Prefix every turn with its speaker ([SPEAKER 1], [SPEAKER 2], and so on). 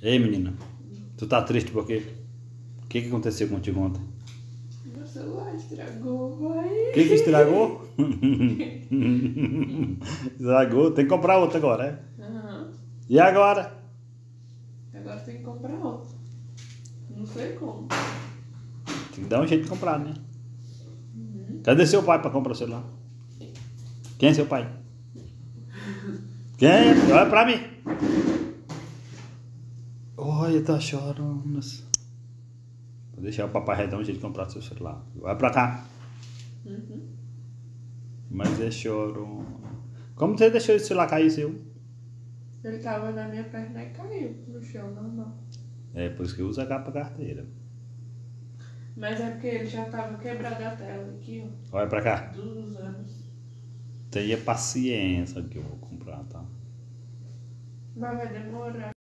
[SPEAKER 1] Ei, menina, tu tá triste por quê? O que aconteceu contigo ontem?
[SPEAKER 2] Meu celular estragou, vai.
[SPEAKER 1] O que estragou? Estragou, tem que comprar outro agora, é?
[SPEAKER 2] Aham.
[SPEAKER 1] E agora?
[SPEAKER 2] Agora tem que comprar outro. Não sei como.
[SPEAKER 1] Tem que dar um jeito de comprar, né? Cadê seu pai pra comprar o celular? Quem é seu pai? Quem é? Olha pra mim. Olha, tá chorando. Vou deixar o papai dar um jeito de comprar seu celular. Vai pra cá. Mas é choro. Como você deixou esse celular cair, seu?
[SPEAKER 2] Ele tava na minha perna e caiu no chão, normal.
[SPEAKER 1] É por isso que usa a capa carteira.
[SPEAKER 2] Mas é porque ele já tava quebrado a tela aqui, ó.
[SPEAKER 1] Olha pra cá.
[SPEAKER 2] Dos anos.
[SPEAKER 1] Tenha paciência que eu vou comprar, tá?
[SPEAKER 2] Mas vai demorar.